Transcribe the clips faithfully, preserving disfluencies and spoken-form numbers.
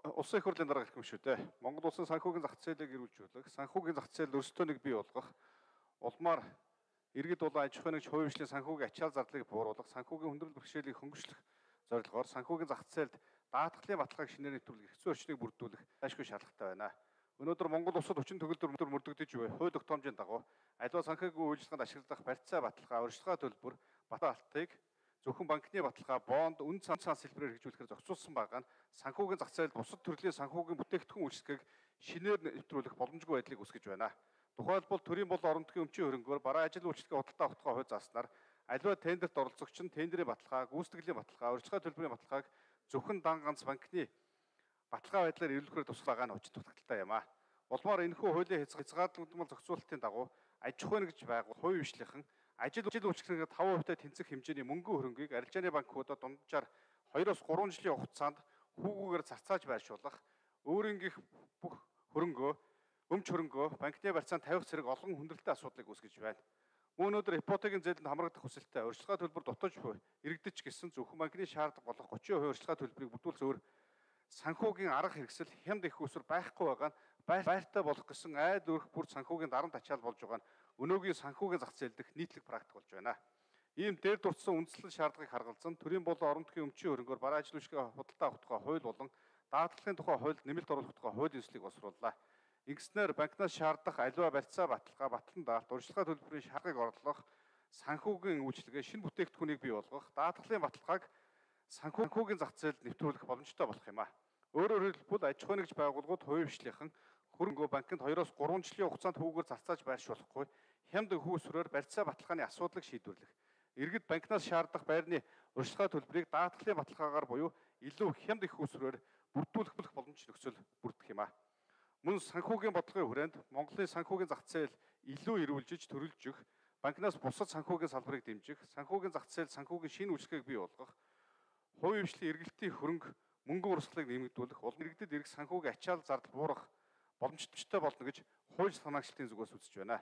Улсын их хурлын дарга ирэх юм шүү дээ. Монгол улсын санхүүгийн зах зээлийг эрүүлжүүлэх, санхүүгийн зах зээл өрсөлдөөнийг бий болгох, улмаар иргэд болон аж ахуйн нэгж хувийн хвшлийн санхүүгийн ачаал зардлыг бууруулах, санхүүгийн хүндрэл бэрхшээлийг хөнгөшлөх зорилгоор санхүүгийн зах зээлд даатгалын баталгааг шинээр нэвтрүүлэх хэцүү орчныг бүрдүүлэх ашгүй шаардлагатай байна. Өнөөдөр Монгол улсад хүчин төгөлдөр мөрдөгдөж буй хууль тогтоомжийн дагуу аливаа санхүүгийн үйлчлэгэнд ашиглах барьцаа баталгаа, урьдчилгаа төлбөр, бата алтыг зөвхөн банкны баталгаа, бонд, үн цанц хэлбэрээр хэрэгжүүлэхээр зохицуулсан байгаа нь санхүүгийн зах зээлд бусад төрлийн санхүүгийн бүтээгдэхүүн үйлчлэгийг шинээр нэвтрүүлэх боломжгүй байдлыг үүсгэж байна. Тухайлбал төрийн болон орон нутгийн өмчийн хөрөнгөөр бараа ажил үйлчлэгээ худалдаа авахтгаа хувь зааснаар аливаа тендерт оролцогч нь тендерийн баталгаа, гүйцэтгэлийн баталгаа, урьдчилгаа төлбөрийн баталгааг зөвхөн дан ганц банкны баталгаа байдлаар эвлүүлэхээр туслаагаа нь очиж дутагдaltaй юм а. Улмаар энэхүү хуулийн хязгаарлагдмал зохицуулалтын дагуу аж ахуйн нэгж байгуул, хувийн хвшлийнхэн ажил үйлчлэгээ таван хувитай тэнцэх хэмжээний мөнгөн хөрөнгийг арилжааны банкудад дунджаар хоёроос гурван жилийн хугацаанд хүүгүүгээр зарцааж байршуулах, өөрөнгөх бүх хөрөнгөө, өмч хөрөнгөө банкны барьцаанд тавих зэрэг олон хүндрэлтэй асуудлыг үүсгэж байна. Мөн өнөөдөр ипотекийн зээлэнд хамрагдах хүсэлтэй урьдчилгаа төлбөр дутаж буй иргэдэж гисэн зөвхөн банкны шаардлага болох тридцать хувийн урьдчилгаа төлбөрийг бүрдүүл зөөр санхүүгийн арга хэрэгсэл хямд их усүр байхгүй байгаа нь байртай болох гэсэн айл өрх бүр санхүүгийн дарамт ачаал болж байгаа нь өнөөгийн санхүүгийн зах зээл дэх нийтлэг практик болж байна. Ийм дээр дурдсан үндслэл шаардлагыг харгалзан төрийн болон орон нутгийн өмчийн хөрөнгөөр бараа ажил үйлчлэгээ худалдаа авах тухай хууль болон даатгалын тухай хуульд нэмэлт оруулах тухай хуулийн төслийг босрууллаа. Ингэснээр банкнаас шаардах аливаа барьцаа баталгаа, батлан даалт, урьдчилгаа төлбөрийн шаргыг орлох, санхүүгийн үйлчлэгээ шинэ бүтээгдэхүүнийг бий болгох, даатгалын баталгааг санхүүгийн зах зээлд нэвтрүүлэх боломжтой болох юм а. Өөрөөр хэлбэл аж ахуйн нэгж байгууллагууд хувийн хвшлийнхэн хөрөнгөө банкнд хоёроос гурван жилийн хугацаанд хүүгээр зарцааж байршуулахгүй хямд хөөсрөөр барьцаа баталгааны асуудлыг шийдвэрлэх. Иргэд банкнаас шаардах байрны урьдчилгаа төлбөрийг даатгалын баталгаагаар буюу илүү хямд их хөөсрөөр бүрдүүлэх боломж нөхцөл бүрдэх юм а. Мөн санхүүгийн бодлогын хүрээнд Монголын санхүүгийн зах зээл илүү эрүүлжиж төрөлжих, банкнаас бусад санхүүгийн салбарыг дэмжих, санхүүгийн зах зээл санхүүгийн шинэ үйлчлэгийг бий болгох, хувийн хвшлийн эргэлтийн хөрөнгө мөнгөн урсгалыг нэмэгдүүлэх, улам иргэдэд ирэх санхүүгийн ачаал зардал буурах боломжтой болно гэж хууль санаагчлалтын зүгээс үзэж байна.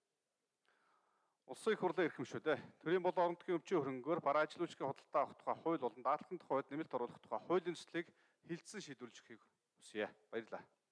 Улсын их хурлын эрхэм шүү дээ. Төрийн болон орон нутгийн өмчийн хөрөнгөөр бараа ажил үйлчлэгээ худалдаа авах тухай хууль болон даатгалын тухай хууль нэмэлт оруулах тухай хуулийн төслийг хилцэн шийдвэрлэж өгөхийг хүсье. Баярлалаа.